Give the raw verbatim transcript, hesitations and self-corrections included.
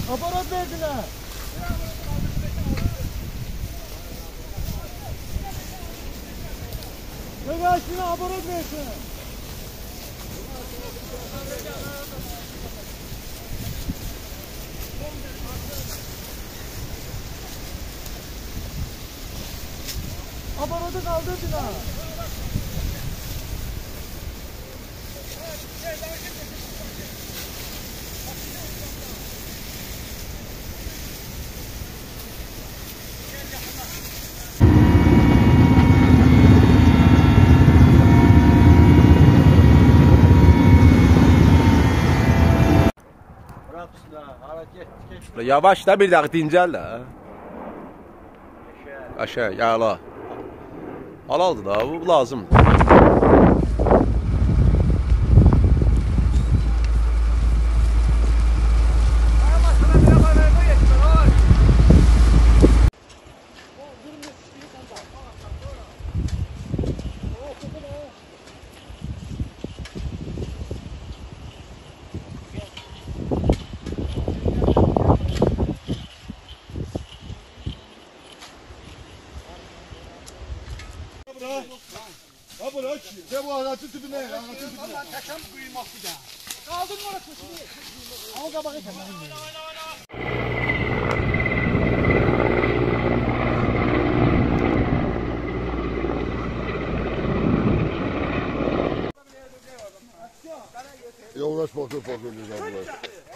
Aparat verdiler. Göğaçına aparat versin. Aparatı kaldırdılar. Yavaş da bir dakika dincel de. Aşağı yağla. Halaldı da bu lazım. Ha bırak. De bu ağacın tüpüne. Ağacın tüpüne. Allah kaçam kuyulması da. Kaldın mı orası? Al da bakayım. Yoldaş bakıyor bakıyor.